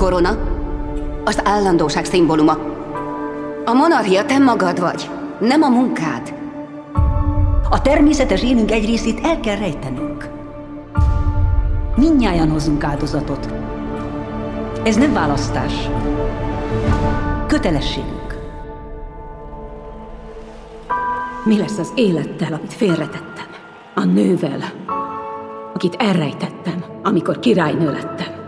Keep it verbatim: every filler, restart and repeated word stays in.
korona az állandóság szimbóluma. A monarchia te magad vagy, nem a munkád. A természetes élünk egy részét el kell rejtenünk. Mindnyájan hozzunk áldozatot. Ez nem választás. Kötelességünk. Mi lesz az élettel, amit félretettem? A nővel, akit elrejtettem, amikor királynő lettem?